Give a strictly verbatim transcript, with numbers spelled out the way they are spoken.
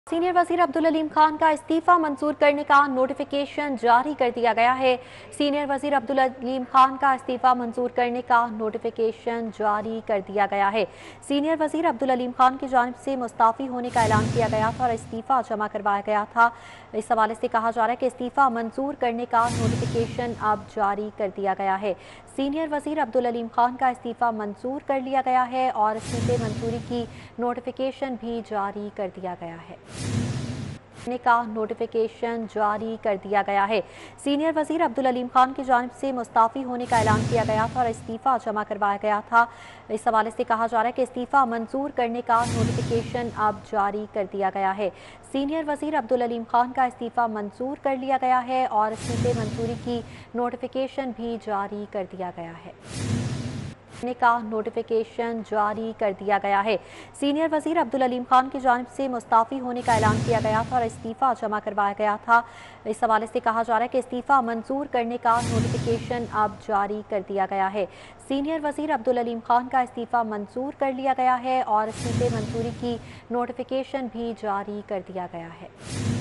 Senior वजीर अब्दुल अलीम खान का इस्तीफा मंजूर करने का नोटिफिकेशन जारी कर दिया गया है। सीनियर वजीर अब्दुल अलीम खान का इस्तीफा मंजूर करने का नोटिफिकेशन जारी कर दिया गया है। सीनियर वजीर अब्दुल अलीम खान की जानिब से मुस्ताफ़ी होने का ऐलान किया गया था और इस्तीफा जमा करवाया गया था। इस हवाले से कहा जा रहा है कि इस्तीफा मंजूर करने का नोटिफिकेशन अब जारी कर दिया गया है। सीनियर वजीर अब्दुल अलीम खान का इस्तीफा मंजूर कर लिया गया है और इस्तीफे मंजूरी की नोटिफिकेशन भी जारी कर दिया गया है का नोटिफिकेशन जारी कर दिया गया है। सीनियर वजीर अब्दुल अलीम खान की जानिब से मुस्ताफ़ी होने का ऐलान किया गया था और इस्तीफा जमा करवाया गया था। इस हवाले से कहा जा रहा है कि इस्तीफा मंजूर करने का नोटिफिकेशन अब जारी कर दिया गया है। सीनियर वजीर अब्दुल अलीम खान का इस्तीफा मंजूर कर लिया गया है और इस्तीफे मंजूरी की नोटिफिकेशन भी जारी कर दिया गया है का नोटिफिकेशन जारी कर दिया गया है। सीनियर वजीर अब्दुल अलीम खान की जानिब से मुस्ताफ़ी होने का ऐलान किया गया था और इस्तीफा जमा करवाया गया था। इस हवाले से कहा जा रहा है कि इस्तीफा मंजूर करने का नोटिफिकेशन अब जारी कर दिया गया है। सीनियर वजीर अब्दुल अलीम खान का इस्तीफा मंजूर कर लिया गया है और इस्तीफे मंजूरी की नोटिफिकेशन भी जारी कर दिया गया है।